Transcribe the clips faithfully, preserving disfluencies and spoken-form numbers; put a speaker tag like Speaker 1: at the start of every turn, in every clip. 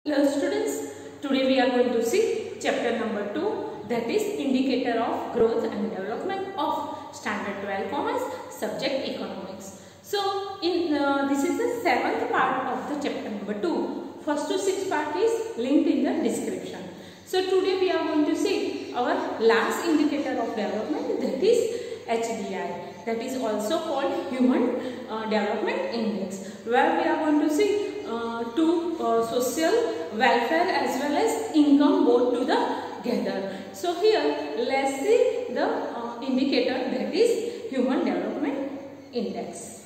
Speaker 1: Hello students, today we are going to see chapter number two, that is indicator of growth and development of standard twelve commerce subject economics. So in uh, this is the seventh part of the chapter number two. First to sixth part is linked in the description. So today we are going to see our last indicator of development, that is H D I, that is also called Human uh, Development Index, where we are going to see uh, two uh, social welfare as well as income both together. So here let's see the uh, indicator, that is Human Development Index.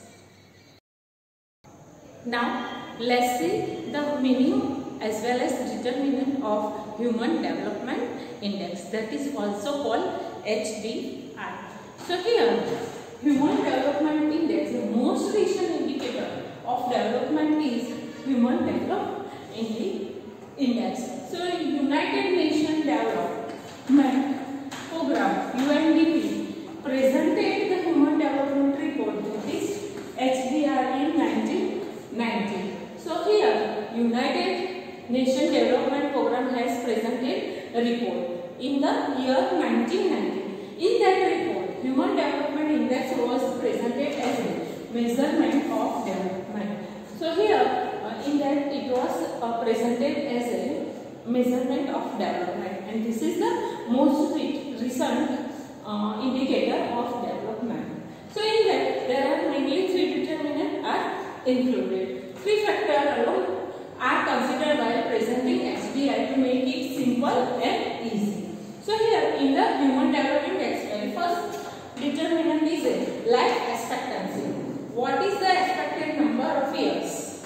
Speaker 1: Now let's see the meaning as well as determinant of Human Development Index, that is also called H D I. So here Human Development Index, the most recent indicator of development is Human Development Index. So United Nations Development Program U N D P presented the Human Development Report, that is H D I, in nineteen ninety. So here United Nations Development Program has presented a report in the year nineteen ninety. In that report, Human Development Index was presented as a measurement of development. So here uh, in that it was uh, presented as a measurement of development, and this is the most re recent uh, indicator of development. So in that there are mainly three determinants are included. Three factors alone are considered while presenting H D I to make it simple and easy. So here in the Human Development Index, very first determinant is a life expectancy. What is the expected number of years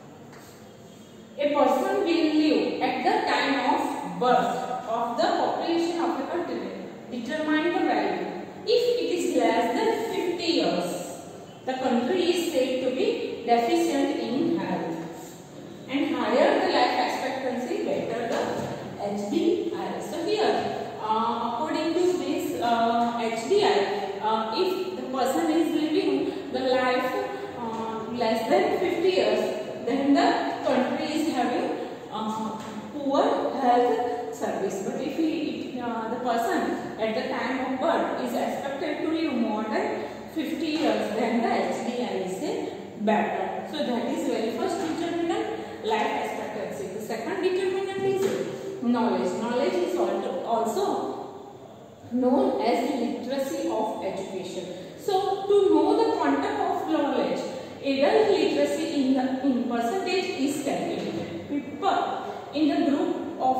Speaker 1: a person will live at the time of birth of the population of a country? Determine the value. If it is less than fifty years, the country is said to be deficient in health, and higher the life expectancy, better the H D I. So here Uh, according to this uh, H D I, uh, if the person is living the life uh, less than fifty years, then the country is having uh, poor health service. But if he, uh, the person at the time of birth is expected to live more than fifty years, then the H D I is better. So that is very first determinant, life expectancy. The second determinant is knowledge. Knowledge is also known as literacy of education. So to know the quantum of knowledge, adult literacy in the in percentage is calculated. People in the group of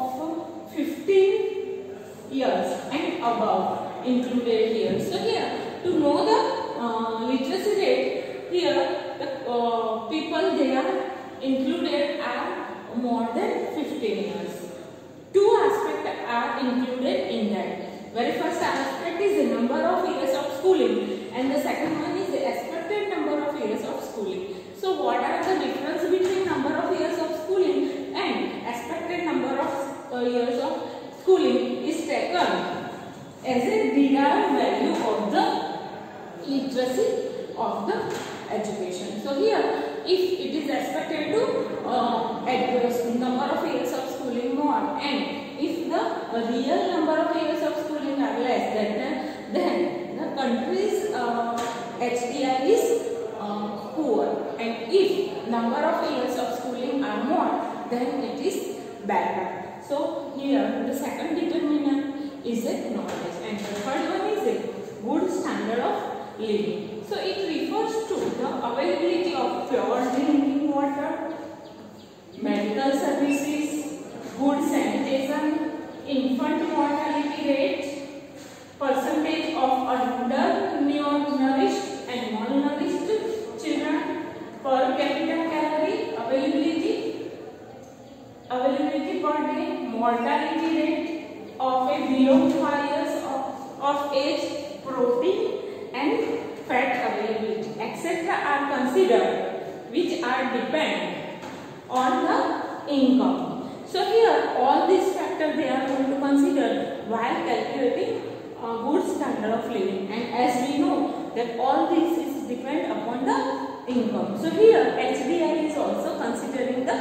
Speaker 1: fifteen years and above included here. So here to know the uh, literacy rate, here the uh, people they are included are more than fifteen years. Two aspects are included in that. Very first aspect is the number of years of schooling, and the second one is the expected number of years of schooling. So what are the difference between number of years of schooling and expected number of uh, years of schooling is taken as a derived value of the literacy of the education. So here if it is expected to uh, address number of years of schooling more, and if the real number of years of schooling are less, then, then the country's uh, H D I is uh, poor, and if number of years of schooling are more, then it is better. So here the second determinant is a knowledge, and the third one is a good standard of living. So it refers to the availability of pure drinking water, medical services, good sanitation, infant mortality rate, percentage of undernourished and malnourished children, per capita calorie, availability, availability per day, mortality rate of a below five years of, of age, protein and fat availability, et cetera are considered, which are depend on the income. So here all these factors they are going to consider while calculating a good standard of living, and as we know that all this is depend upon the income. So here H D I is also considering the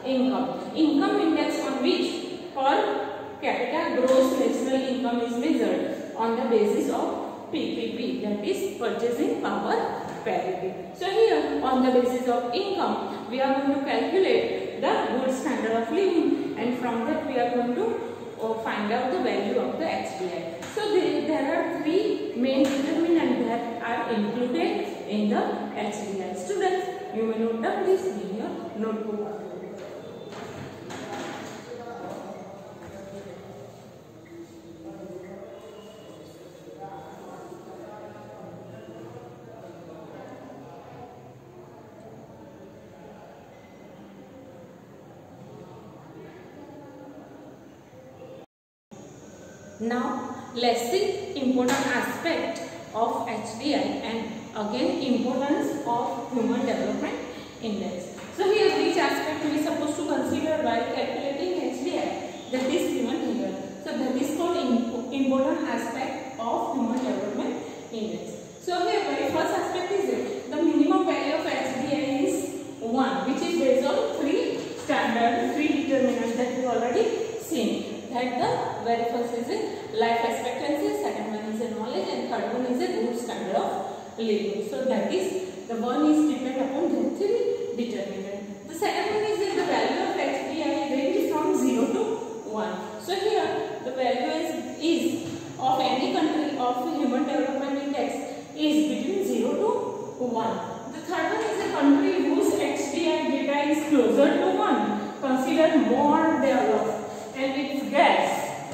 Speaker 1: income. Income index on which per capita gross national income is measured on the basis of P P P, that is purchasing power parity. So here on the basis of income we are going to calculate the good standard of living, and from that we are going to uh, find out the value of the H D I. So there, there are three main determinants that are included in the H D I. Students, you may note down this in your notebook. Now let's see important aspect of H D I and again importance of Human Development Index. So here which aspect we are supposed to consider while calculating H D I, that is given here. So that is called important aspect of Human Development Index. So here very first aspect is it, the minimum value of H D I is one, which is based on three standard, three determinants that we already seen. That the very first is a life expectancy, second one is a knowledge, and third one is a good standard of living. So that is the one is depend upon the three determinant. The second one is that the value of H D I range from zero to one. So here the value is, is of any country of Human Development Index is between zero to one. The third one is a country whose H D I data is closer to one, considered more developed, and it gets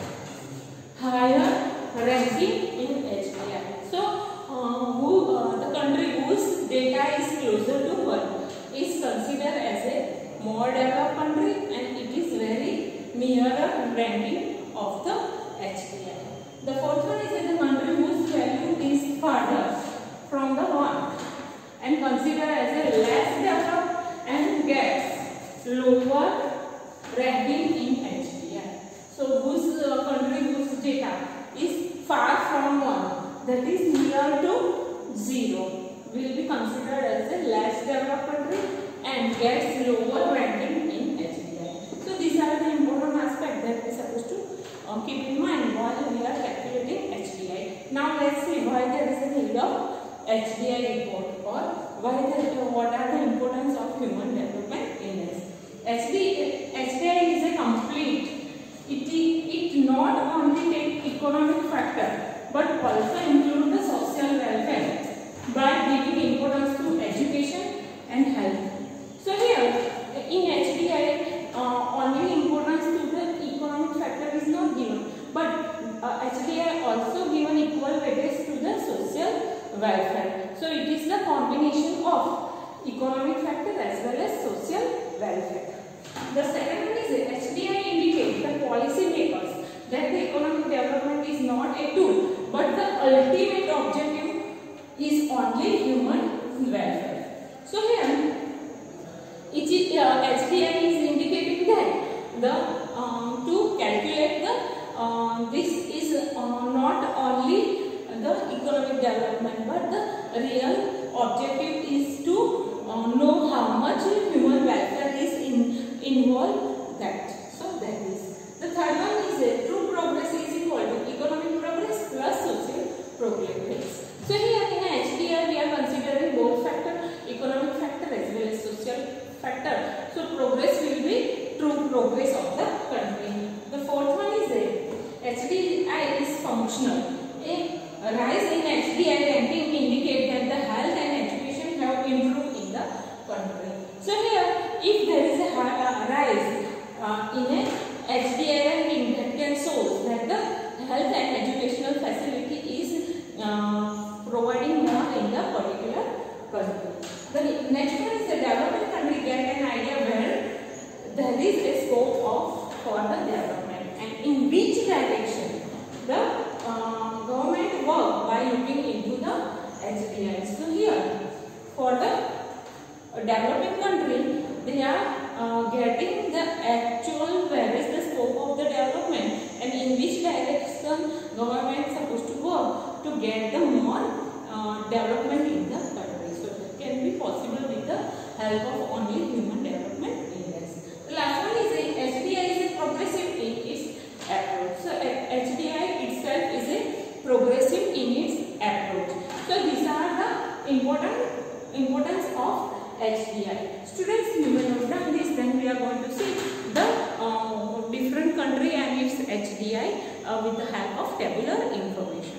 Speaker 1: higher ranking in H D I. So, uh, who, uh, the country whose data is closer to one is considered as a more developed country, and it is very nearer ranking of the H D I. The fourth one is the country whose value is farther from the one and considered as a less developed and gets lower ranking in H D I. So whose uh, country whose data is far from one, that is near to zero, will be considered as a less developed country and gets lower ranking in H D I. So these are the important aspects that we are supposed to uh, keep in mind while we are calculating H D I. Now let's see why there is a need of H D I report, or why there, what are the importance of Human Development Index. H D I is a complete. It, it not only take economic factor but also include the social welfare by giving importance to education and health. So here in H D I uh, only importance to the economic factor is not given, but uh, H D I also given equal weightage to the social welfare. So it is the combination of economic factor as well as social welfare. The second one is H D I indicates the policy makers that the economic development is not a tool, but the ultimate objective is only human welfare. So here, it is, uh, H D I is indicating that the um, to calculate the uh, this is uh, not only the economic development, but the real objective is to uh, know how much human welfare is in involve that. So that is. The third one is a true progress is equal to economic progress plus social progress. So here in H D I we are considering both factor, economic factor as well as social factor. So progress will be true progress of the country. The fourth one is a H D I is functional. A rise in H D I ranking indicate that the health and education have improved in the country. So here, if there is a uh, rise uh, in a H D I ranking, that can show that the health and educational facility is uh, providing more in the particular country. The next one is the developing country get an idea where there is a scope of for the development and in which direction the uh, government work by looking into the H D I. So here, for the a developing country, they are uh, getting the actual where is the scope of the development and in which direction government is supposed to work to get the more uh, development in the country. So that can be possible with the help of only Human Development Index. The last H D I uh, with the help of tabular information.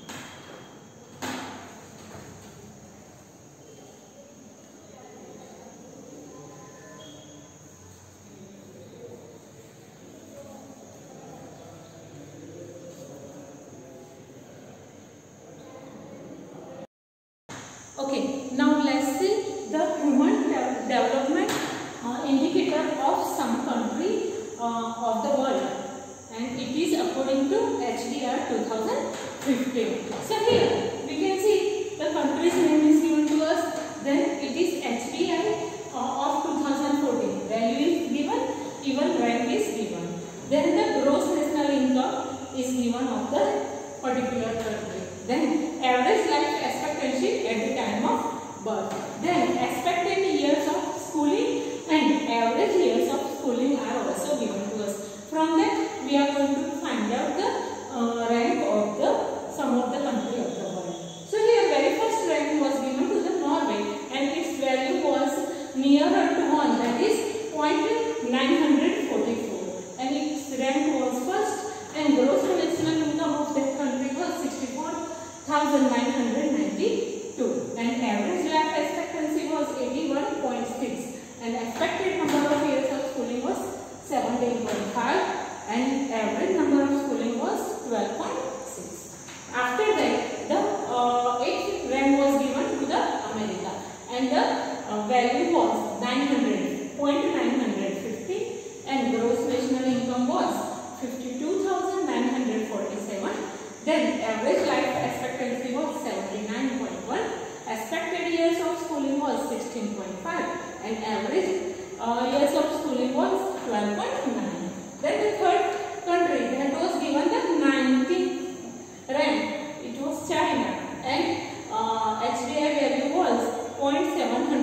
Speaker 1: Okay, now let's see the human de development uh, indicator of some country uh, of the world, and it is according to H D R two thousand fifteen. So here we can see the country's name is given to us, then it is H D I uh, of two thousand fourteen, value is given, even rank is given, then the gross national income is given of the particular country, then average life expectancy at the time of birth, then expected years of schooling and average years of schooling are also given to us. From that we are going to find out the uh, rank of the some of the country of the world. So here very first rank was given to the Norway, and its value was nearer to one, that is zero point nine four four, and its rank was first, and gross national income of that country was sixty-four thousand nine hundred ninety-two, and average life expectancy was eighty-one point six, and expected number of years of schooling was seventeen point five, and average number of schooling was twelve point six. After that, the uh, eighth rank was given to the America, and the uh, value was nine hundred point nine five zero, and gross national income was fifty-two thousand nine hundred forty-seven. Then average life expectancy was seventy-nine point one, expected years of schooling was sixteen point five, and average uh, years of schooling was twelve point nine. Then the third country that was given the nineteenth rank, it was China, and uh, H D I value was zero point seven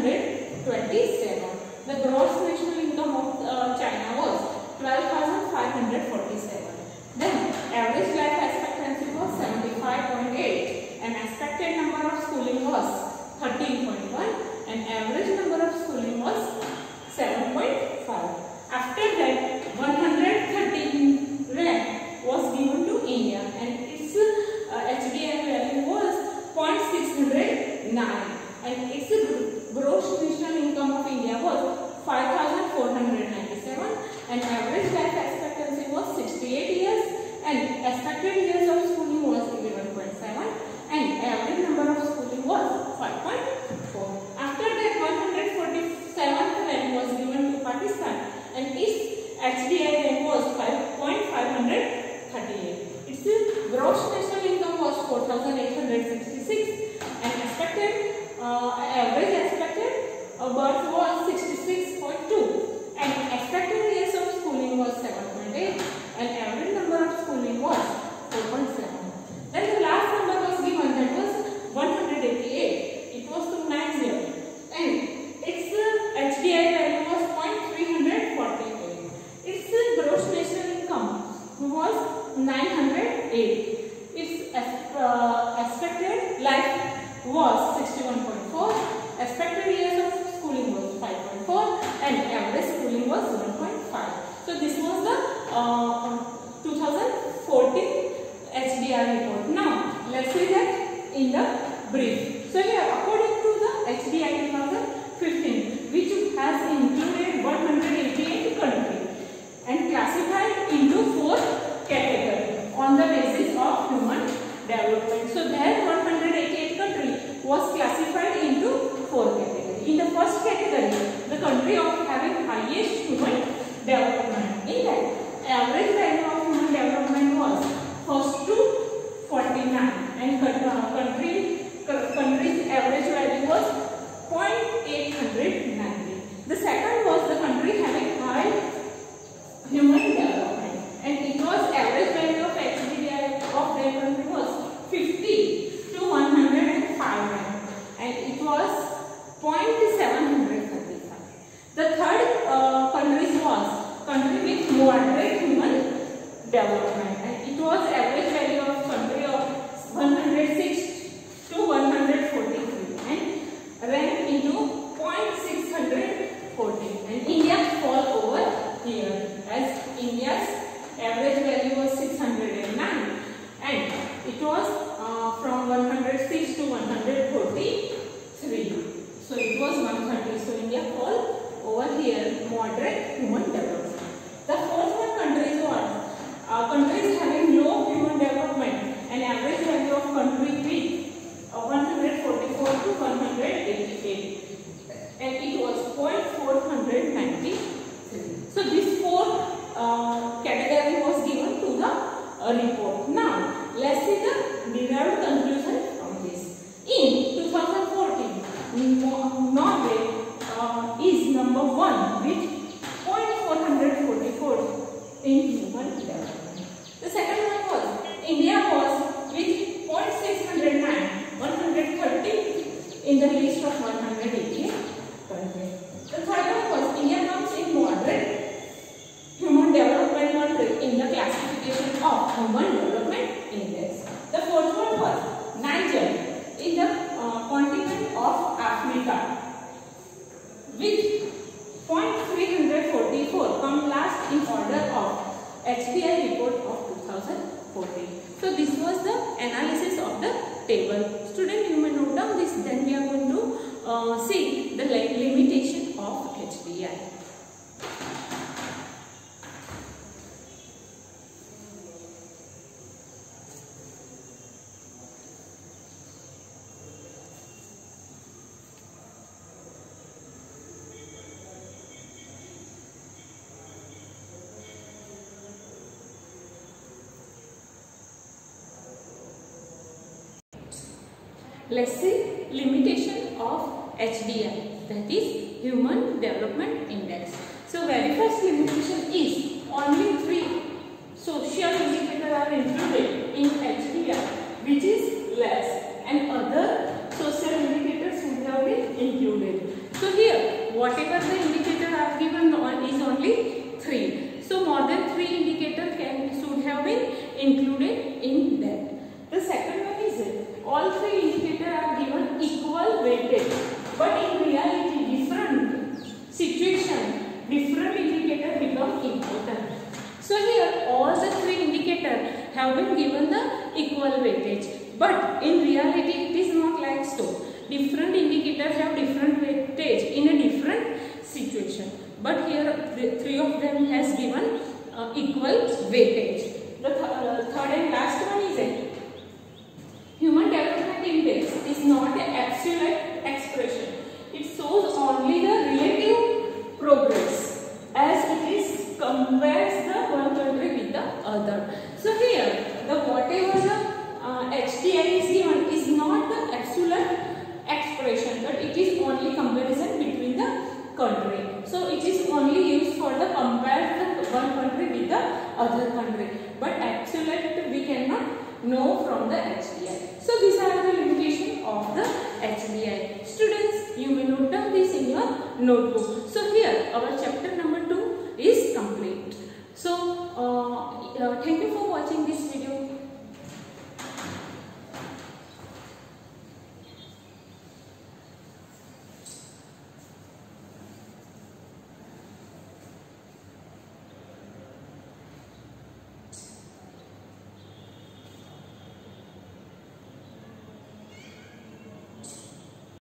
Speaker 1: two seven. The gross national income of uh, China was twelve thousand five hundred forty-seven. Then average life expectancy was seventy-five point eight, and expected number of schooling was thirteen point one, and average number of schooling was seven point five. After that, one hundred thirteen rank was given to India, and its uh, H D I value was zero point six zero nine, and its gross national income of India was five thousand four hundred ninety-seven, and average life expectancy was sixty-eight years, and expected years of schooling was eleven point seven, and average number of schooling was five point four. After that, one hundred forty-seventh rank was given to Pakistan, and its H D I rank was five point five three eight. Its gross national income was four thousand eight hundred sixty-six, and expected uh, average expected uh, birth was sixty-six point two, and expected years of schooling was seven point eight, and average number of schooling was four point seven. Then the last number was given, that was one hundred eighty-eight. It was to ninety, and its uh, H D I value was zero point three four eight. Its uh, gross national income was nine hundred eight. Its uh, expected life was sixty-one point four. Expected years of schooling was five point four, and average schooling was one point five. So this was the uh, two thousand fourteen H D I report. Now let's see that in the brief. So here, according to the H D I twenty fifteen, which has included one hundred eighty-eight countries and classified into four categories on the basis of human development. So there one hundred eighty-eight countries was classified into four categories. In the first category, the country of having highest human development. In that, average value of human development was first to forty-nine, and country Human Development Index. The fourth one was Niger in the uh, continent of Africa with zero point three four four come last in order of H D I report of two thousand fourteen. So this was the analysis of the table. Student, you may note down this, then we are going to uh, see the limitation of H D I. Let's see limitation of H D I, that is Human Development Index. So very first limitation is only three social indicators are included in H D I, which is less, and other social indicators should have been included. So here whatever the indicator are given on is only three. So more than three indicators can should have been included in that. The second one is it. All three indicators are given equal weightage, but in reality, different situation, different indicators become important. So here, all the three indicators have been given the equal weightage, but in reality, it is not like so. Different indicators have different weightage in a different situation, but here, the three of them has given uh, equal weightage. The th uh, third and last one is it. Human Development Index is not an absolute expression. It shows only the relative progress as it is compares the one country with the other. So here, the whatever the uh, H D I is given is not the absolute expression, but it is only comparison between the country. So it is only used for the compare the one country with the other country. But absolute we cannot know from the H D I. So these are the limitations of the H D I. Students, you may note down this in your notebook. So here our chapter number two is complete. So uh, uh, thank you for watching this video.